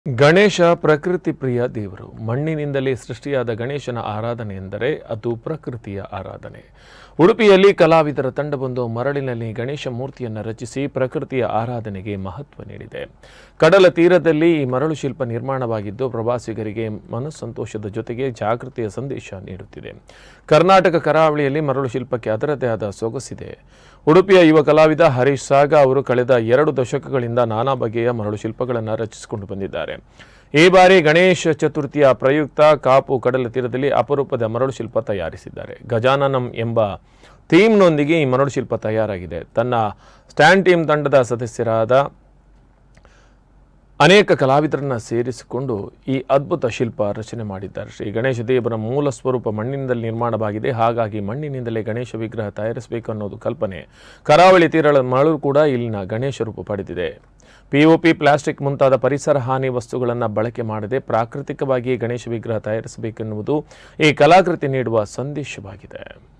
ಗಣೇಶ ಪ್ರಕೃತಿ ಪ್ರಿಯ ದೇವರು. ಮಣ್ಣಿನಿಂದಲೇ ಸೃಷ್ಟಿಯಾದ ಗಣೇಶನ ಆರಾಧನೆ ಎಂದರೆ ಅದು ಪ್ರಕೃತಿಯ ಆರಾಧನೆ. ಉಡುಪಿಯಲ್ಲಿ ಕಲಾವಿದರ ತಂಡವೊಂದು ಮರಳಿನಲ್ಲಿ ಗಣೇಶ ಮೂರ್ತಿಯನ್ನು ರಚಿಸಿ ಪ್ರಕೃತಿಯ ಆರಾಧನೆಗೆ ಮಹತ್ವ ನೀಡಿದೆ. ಕಡಲ ತೀರದಲ್ಲಿ ಈ ಮರಳು ಶಿಲ್ಪ ನಿರ್ಮಾಣವಾಗಿದ್ದು ಪ್ರವಾಸಿಗರಿಗೆ ಮನಸ್ಸಂತೋಷದ ಜೊತೆಗೆ ಜಾಗೃತಿಯ ಸಂದೇಶ ನೀಡುತ್ತಿದೆ. ಕರ್ನಾಟಕ ಕರಾವಳಿಯಲ್ಲಿ ಮರಳು ಶಿಲ್ಪಕ್ಕೆ ಅದರದೇ ಆದ ಸೊಗಸಿದೆ. ಉಡುಪಿಯ ಯುವ ಕಲಾವಿದ ಹರೀಶ್ ಸಾಗ ಅವರು ಕಳೆದ 2 ದಶಕಗಳಿಂದ ನಾನಾ ಬಗೆಯ ಮರಳು ಶಿಲ್ಪಗಳನ್ನು ರಚಿಸಿಕೊಂಡು ಬಂದಿದ್ದಾರೆ. ಈ ಬಾರಿ ಗಣೇಶ ಚತುರ್ಥಿಯ ಪ್ರಯುಕ್ತ ಕಾಪು ಕಡಲ ತೀರದಲ್ಲಿ ಅಪರೂಪದ ಮರಳು ಶಿಲ್ಪ ತಯಾರಿಸಿದ್ದಾರೆ. ಗಜಾನನಂ ಎಂಬ ಥೀಮ್ನೊಂದಿಗೆ ಈ ಮರಳು ಶಿಲ್ಪ ತಯಾರಾಗಿದೆ. ತನ್ನ ಸ್ಟ್ಯಾಂಡ್ ಟೀಮ್ ತಂಡದ ಸದಸ್ಯರಾದ ಅನೇಕ ಕಲಾವಿದರನ್ನು ಸೇರಿಸಿಕೊಂಡು ಈ ಅದ್ಭುತ ಶಿಲ್ಪ ರಚನೆ ಮಾಡಿದ್ದಾರೆ. ಶ್ರೀ ಗಣೇಶ ದೇವರ ಮೂಲ ಸ್ವರೂಪ ಮಣ್ಣಿನಿಂದಲೇ ನಿರ್ಮಾಣವಾಗಿದೆ. ಹಾಗಾಗಿ ಮಣ್ಣಿನಿಂದಲೇ ಗಣೇಶ ವಿಗ್ರಹ ತಯಾರಿಸಬೇಕು ಅನ್ನೋದು ಕಲ್ಪನೆ. ಕರಾವಳಿ ತೀರದ ಮರಳು ಕೂಡ ಇಲ್ಲಿನ ಗಣೇಶ ರೂಪ ಪಡೆದಿದೆ. ಪಿಒಪಿ, ಪ್ಲಾಸ್ಟಿಕ್ ಮುಂತಾದ ಪರಿಸರ ಹಾನಿ ವಸ್ತುಗಳನ್ನು ಬಳಕೆ ಮಾಡದೆ ಪ್ರಾಕೃತಿಕವಾಗಿ ಗಣೇಶ ವಿಗ್ರಹ ತಯಾರಿಸಬೇಕೆನ್ನುವುದು ಈ ಕಲಾಕೃತಿ ನೀಡುವ ಸಂದೇಶವಾಗಿದೆ.